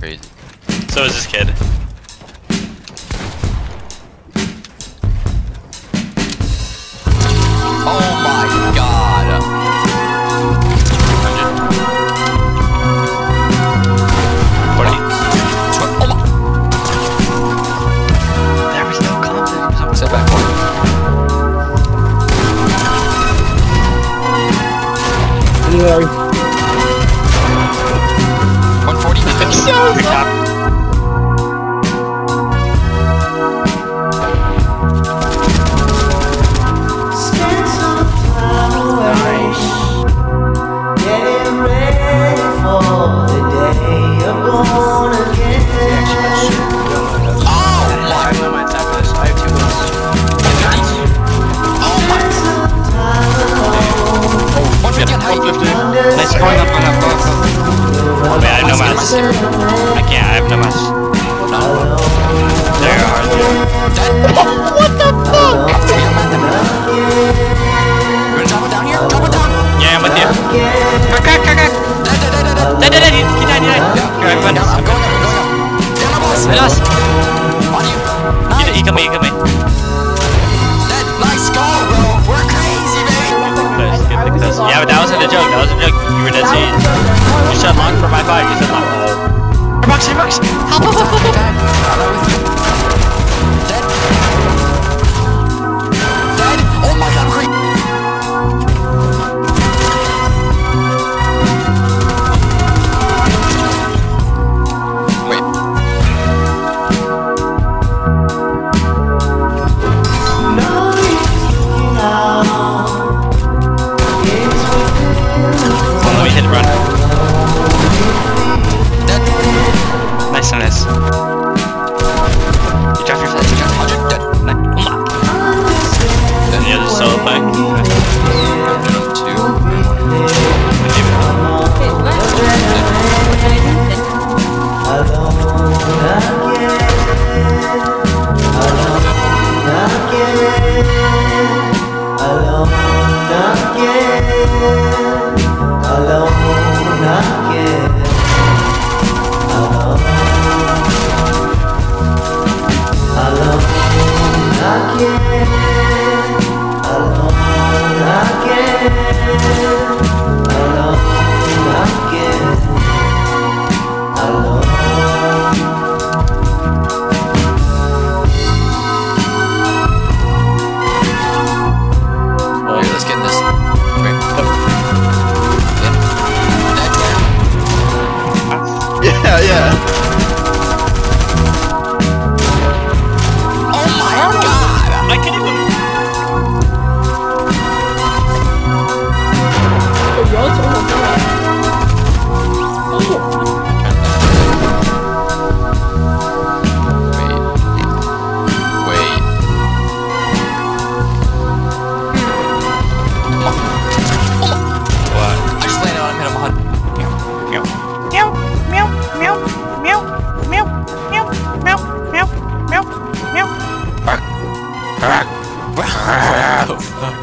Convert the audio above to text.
crazy. So is this kid. Oh my god. 100. 40. Oh my. There was no confidence. Sit back one. Anyway. 140 to 50. Your top. Nice going up. Oh man, I have no match. I can't, I have no match. There you are. What the fuck? You wanna drop it down here? Drop it down! Yeah, I'm with you. Crack. Dead. He died. Here, I'm going up. I'm going up. Down, boss! I lost. On you! He killed me. Dead. Nice go, bro! We're crazy, baby! Because, yeah, but that wasn't a joke. You were dead serious. You said long for my fight. You said long. Bucks. Help. Dead. Oh my god, I'm crazy! Wait. Let me hit run. Dead. Nice. You dropped your flash. 100. Dead. Then the other solo play. Let's get this. Wait. Yeah. Oh my god! I can't even. Wait. What? I just landed on him, hit him 100.